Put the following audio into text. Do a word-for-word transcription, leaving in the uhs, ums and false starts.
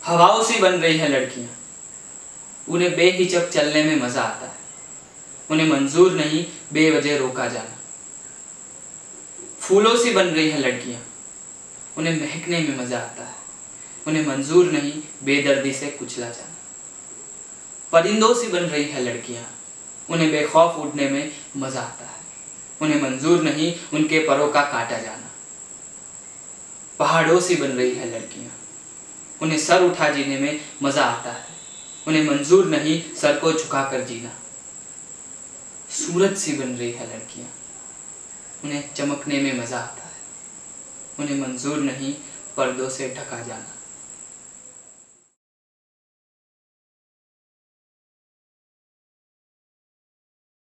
हवाओं सी बन रही है लड़कियां, उन्हें बेहिचक चलने में मजा आता है। उन्हें मंजूर नहीं बेवजह रोका जाना। फूलों सी बन रही है लड़कियां, उन्हें महकने में मजा आता है। उन्हें मंजूर नहीं बेदर्दी से कुचला जाना। परिंदों सी बन रही है लड़कियां, उन्हें बेखौफ उड़ने में मजा आता है। उन्हें मंजूर नहीं उनके परों का काटा जाना। पहाड़ों सी बन रही है लड़कियां, उन्हें सर उठा जीने में मजा आता है। उन्हें मंजूर नहीं सर को झुकाकर जीना। सूरज सी बन रही है लड़कियां, उन्हें चमकने में मजा आता है। उन्हें मंजूर नहीं पर्दों से ढका जाना।